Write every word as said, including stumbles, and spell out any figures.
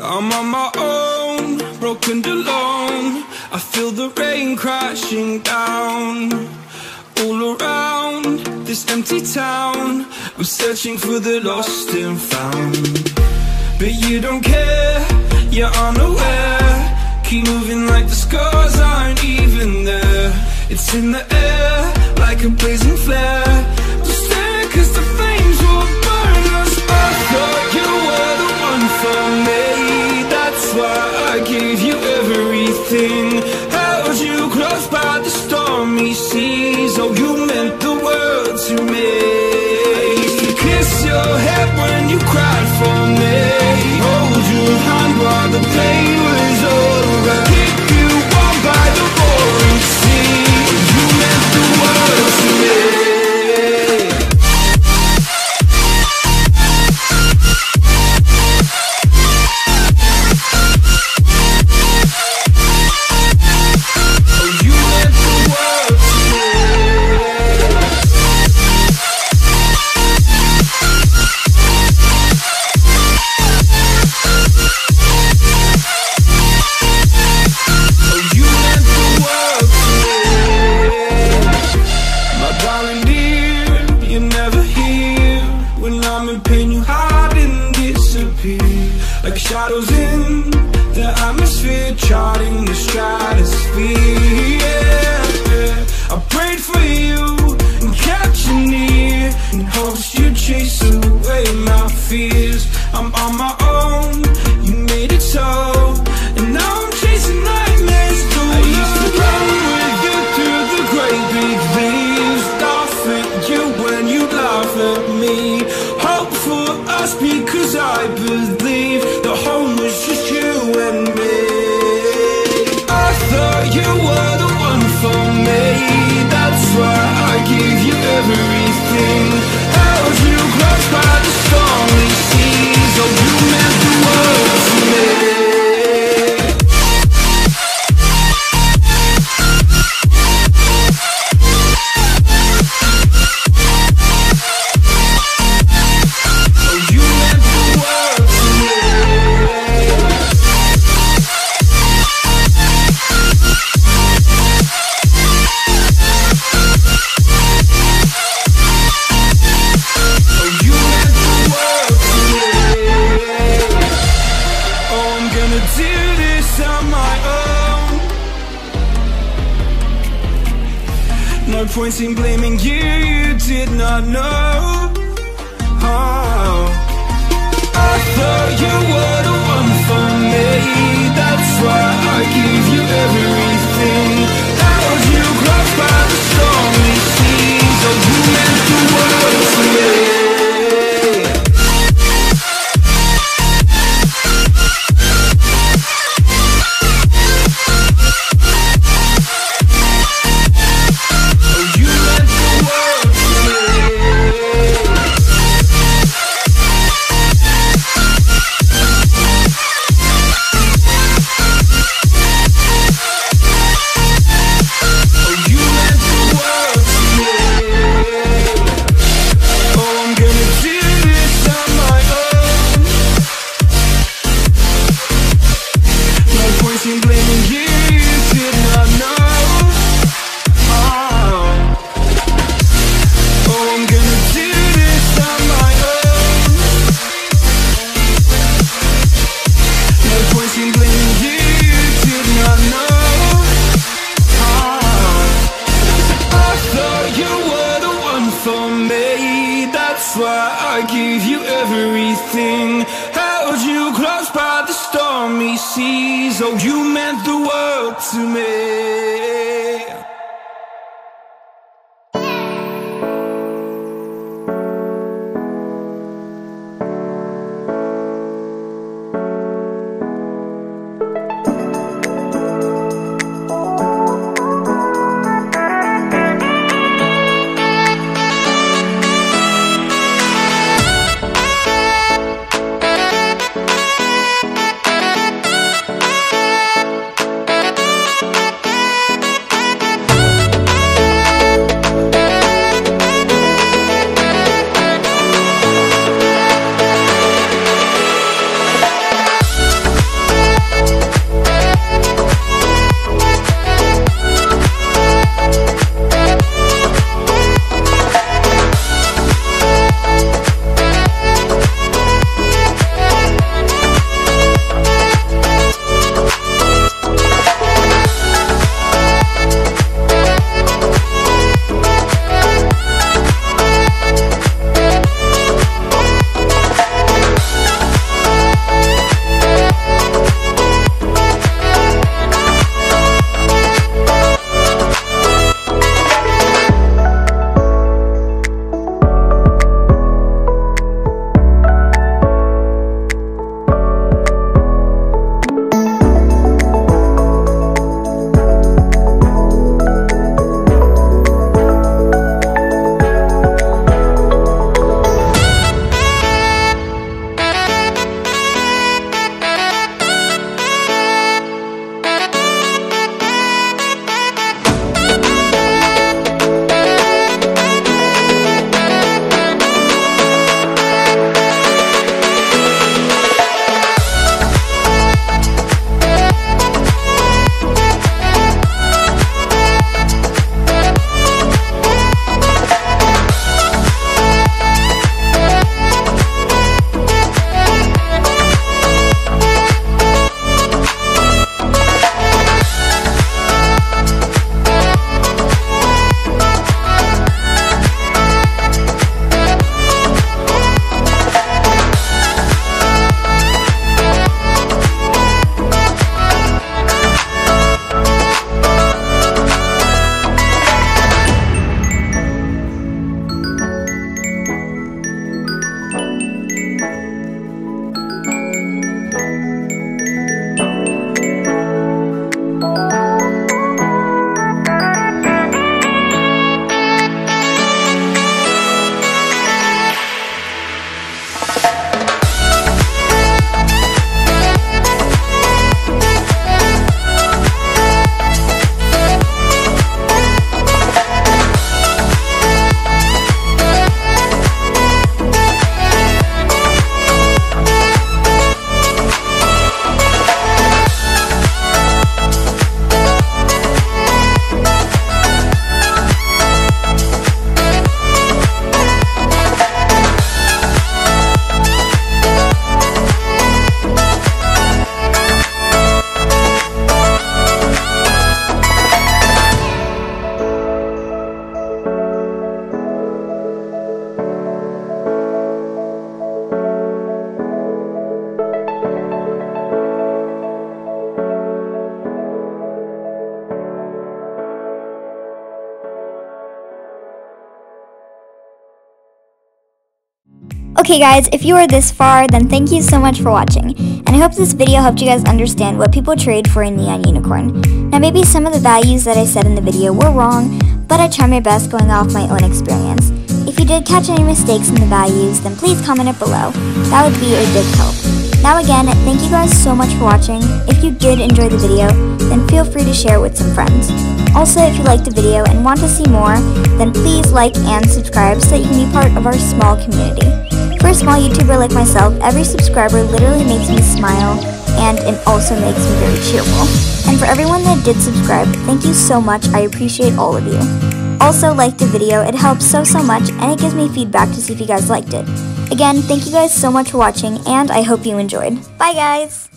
I'm on my own, broken and alone. I feel the rain crashing down all around this empty town. I'm searching for the lost and found, but you don't care, you're unaware. Keep moving like the scars aren't even there. It's in the air like a blazing flare. Just stare, cause the flames will burn us. I thought you were the one for me, that's why I gave you everything. Held you close by the stormy seas. Oh, you meant the world to me. I used to kiss your head when you cried for me, hold your hand while the pain was over, keep you warm by the roaring sea. You meant the world to me. Like shadows in the atmosphere, charting the stratosphere. Yeah, yeah. I prayed for you and kept you near, in hopes you'd chase away my fears. I'm on my own, you made it so, and now I'm chasing nightmares too. I used to run with you through the great big leaves, laugh at you when you laugh at me, hope for us because I believe the home was just you and me. I thought you were the one for me, that's why I gave you everything. Held you close by the stormy seas. Oh, you meant the world to me. No point in blaming you, you did not know. Oh, I thought you were the one for me, that's why I gave you everything. Held you close by the stormy seas. Oh, you meant the world to me. I gave you everything, held you close by the stormy seas. Oh, you meant the world to me. Okay guys, if you are this far, then thank you so much for watching, and I hope this video helped you guys understand what people trade for a neon unicorn. Now maybe some of the values that I said in the video were wrong, but I tried my best going off my own experience. If you did catch any mistakes in the values, then please comment it below. That would be a big help. Now again, thank you guys so much for watching. If you did enjoy the video, then feel free to share with some friends. Also, if you liked the video and want to see more, then please like and subscribe so that you can be part of our small community. For a small YouTuber like myself, every subscriber literally makes me smile, and it also makes me very cheerful. And for everyone that did subscribe, thank you so much. I appreciate all of you. Also, like the video, it helps so so much, and it gives me feedback to see if you guys liked it. Again, thank you guys so much for watching, and I hope you enjoyed. Bye guys!